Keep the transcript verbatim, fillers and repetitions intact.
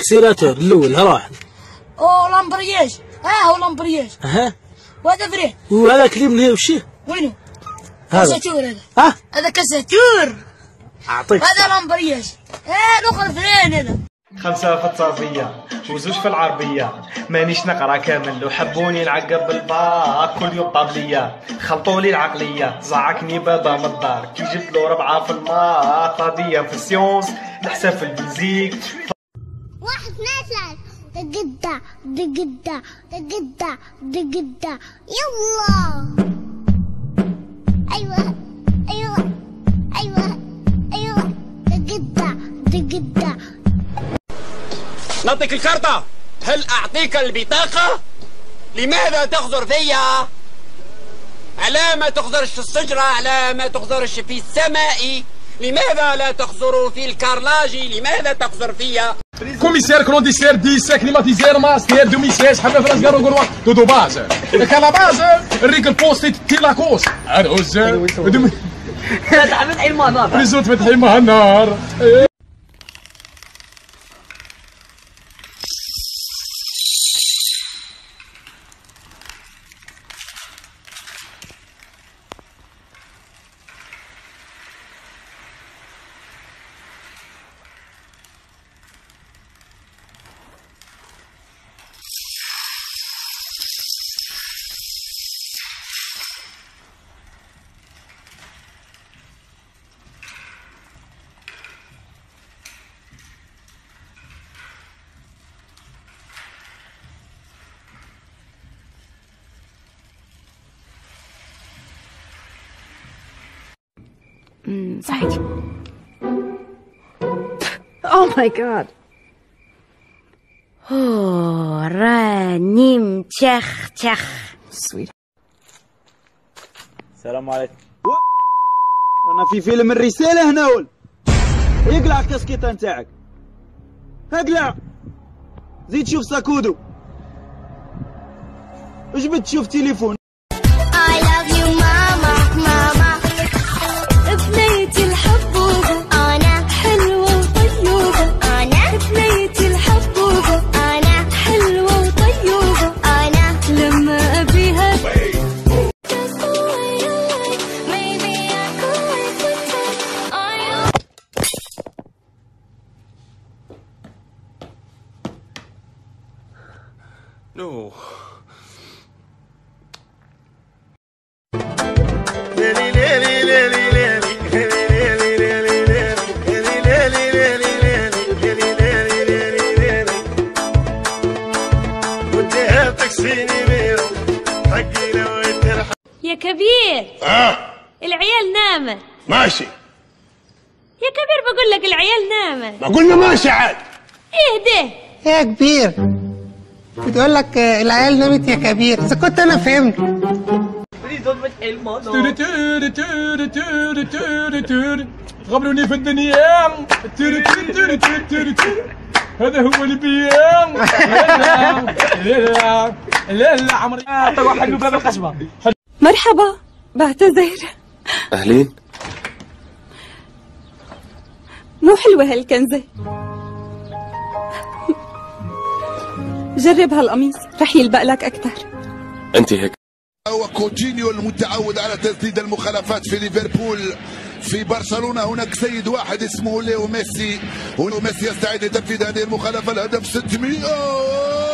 اكسيلاتور الاول راح. او لامبرياج. ها هو لامبرياج. اها. وهذا فريه. وهذا كليم هنا وشي؟ وينو؟ هذا كاساتور هذا. ها؟ هذا كاساتور. اعطيك. هذا لامبرياج. اه الاخر فرين هذا. خمسة في التصافية وزوج في العربية، مانيش نقرا كامل لو حبوني نعقب بالباك كل يوم طابلية، خلطولي العقلية زعكني بابا من الدار كي جبت له ربعة في الماء، قضية في السيونس الحساب في الفيزيك. واحد نازل دقدة دقدة دقدة دقدة يلا. أيوة أيوة أيوة أيوة دقدة دقدة. نعطيك الكارتة. هل أعطيك البطاقة؟ لماذا تغزر فيا؟ على ما تغزرش في الشجرة، على ما تغزرش في السماء، لماذا لا تغزر في الكارلاج؟ لماذا تغزر فيا؟ كوميسير كرونديسير ديسا كليماتيزير ماستير دوميسيس حبة فراس كارو كروع دودو باز كالا باز الريك البوستي تي لاكوس عروس فتح فتحي المهنار ريزوت فتحي المهنار. صحيح. Oh my god. Oh, رانيم تخ تخ. Sweet. السلام عليكم. انا في فيلم الرسالة هنا ول. اقلع الكاسكيطة نتاعك. اقلع. زيد شوف ساكودو. اجبد تشوف تليفون. I love you ماما ماما. بنيتي الحبوبة أنا حلوة وطيوبة، أنا بنيتي الحبوبة أنا حلوة وطيوبة، أنا لما أبيها نو. يا كبير. اه العيال نامت. ماشي يا كبير بقول لك العيال نامت. ما قلنا ماشي عاد. اهدى يا كبير بتقول لك العيال نامت يا كبير، اذا كنت انا فهمت. غبروني في الدنيا هذا هو البيان. لا لا لا لا عمري واحد من باب القصبة. مرحبا، بعتذر. أهلين. مو حلوة هالكنزة. جرب هالقميص رح يلبق لك أكثر. أنت هيك. وكوتينيو المتعود على تسديد المخالفات في ليفربول. في برشلونة هناك سيد واحد اسمه ليو ميسي، وليو ميسي يستعد لتنفيذ هذه المخالفة. الهدف ستمائة.